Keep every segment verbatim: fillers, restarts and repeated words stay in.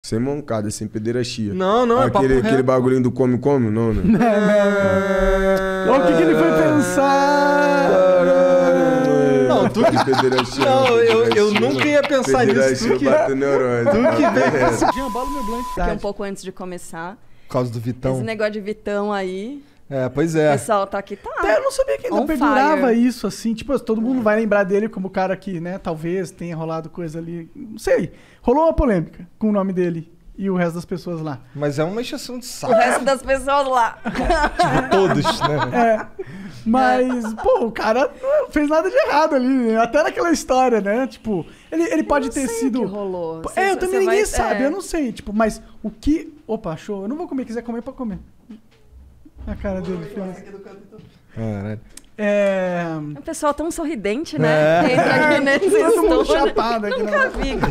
Sem mancada, sem pederastia. Não, não, é papo aquele, reto. aquele bagulhinho do come-come, não, né? Olha o que, que ele foi pensar. Não, tu que... Não, eu, eu nunca ia pensar nisso. Tu que... bateu neurônio. Tu que vem. Diambalo meu blank. Fiquei um pouco antes de começar. Por causa do Vitão. Esse negócio de Vitão aí. É, pois O é. pessoal tá aqui, tá. Até eu não sabia que ainda On perdurava fire. isso, assim. Tipo, todo mundo vai lembrar dele como o cara que, né, talvez tenha rolado coisa ali. Não sei. Rolou uma polêmica com o nome dele e o resto das pessoas lá. Mas é uma encheção de O saco. resto das pessoas lá. Tipo, todos, né? É. Mas, pô, o cara não fez nada de errado ali, né? Até naquela história, né? Tipo, ele, ele pode não ter sei sido. O que rolou. É, Cê- eu também cê ninguém vai- sabe, é. eu não sei. Tipo, mas o que. Opa, show. Eu não vou comer, quiser comer, pode comer. A cara dele. Fez. Caralho. É. É um pessoal tão sorridente, né? É. Entra aqui nesse Todo mundo estúdio. chapado aqui, Nunca né? vi.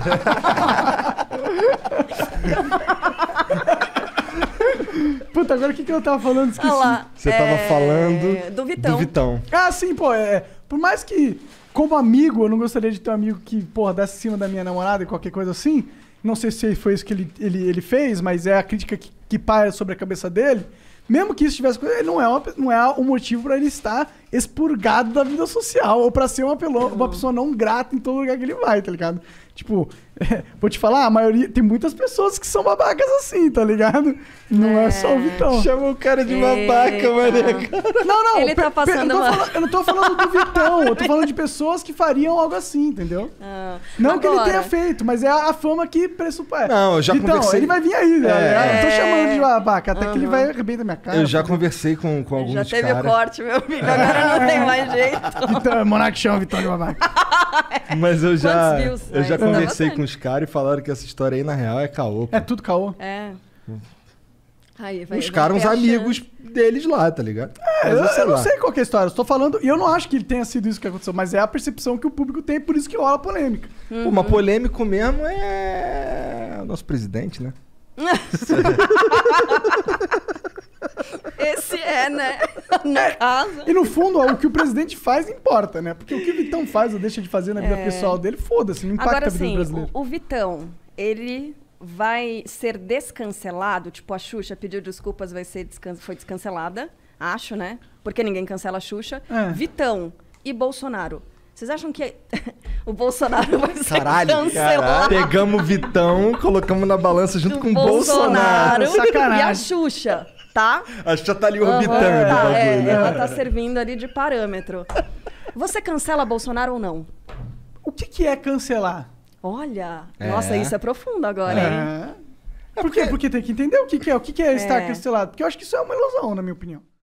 Puta, agora o que, que eu tava falando? Esqueci. Olha lá. Você tava é, falando Do Vitão. do Vitão. Ah, sim, pô, é. Por mais que, como amigo, eu não gostaria de ter um amigo que, porra, desse em cima da minha namorada e qualquer coisa assim. Não sei se foi isso que ele, ele, ele fez, mas é a crítica que, que paira sobre a cabeça dele. Mesmo que isso tivesse coisa, ele não é, uma, não é um motivo pra ele estar expurgado da vida social ou pra ser uma, pelo, uma pessoa não grata em todo lugar que ele vai, tá ligado? Tipo, é, vou te falar, a maioria. Tem muitas pessoas que são babacas assim, tá ligado? Não é, É. só o Vitão. Chama o cara de Eita. babaca, mané. Não, não. Ele tá pe- pe- passando eu, não tô uma- falando, eu não tô falando do Vitão, eu tô falando de pessoas que fariam algo assim, entendeu? Ah, Não que ele agora, tenha feito, mas é a, a fama que pressupõe. Não, eu já Vitão, conversei- ele vai vir aí, né? É. Eu não tô chamando de babaca, até que ele Aham. vai arrebentar minha cara. Eu já pô. conversei com, com alguns Já teve o caras. corte, meu amigo. Agora não tem mais jeito. Vitão, Monark chama Vitão de babaca. Mas eu já, Quantos views? eu já Aí, tá conversei bastante. com os caras e falaram que essa história aí, na real, é caô. pô. É tudo caô. É. Aí, vai, Os vai caras, uns ter a amigos chance. deles lá, tá ligado? É, Mas eu, sei eu não lá. sei qual que é a história, eu estou falando, e eu não acho que tenha sido isso que aconteceu, mas é a percepção que o público tem, por isso que rola polêmica. Pô, mas polêmico mesmo é o nosso presidente, né? Esse é, né? No caso. E no fundo, o que o presidente faz importa, né? Porque o que o Vitão faz ou deixa de fazer na vida É. pessoal dele, foda-se, não impacta Agora a vida do sim, brasileiro. o, o Vitão, ele vai ser descancelado? Tipo, a Xuxa pediu desculpas, vai ser descan foi descancelada. Acho, né? Porque ninguém cancela a Xuxa. É. Vitão e Bolsonaro. Vocês acham que o Bolsonaro vai ser Caralho, cancelado? Pegamos o Vitão, colocamos na balança junto com o Bolsonaro. Bolsonaro Sacanagem. e a Xuxa, tá? Acho que já tá ali Aham, orbitando o tá, bagulho. é, né? ela tá servindo ali de parâmetro. Você cancela Bolsonaro ou não? O que, que é cancelar? Olha, É. nossa, isso é profundo agora, hein? É. Por quê? Porque tem que entender o que, que é. O que, que é estar É. cancelado. Porque eu acho que isso é uma ilusão, na minha opinião.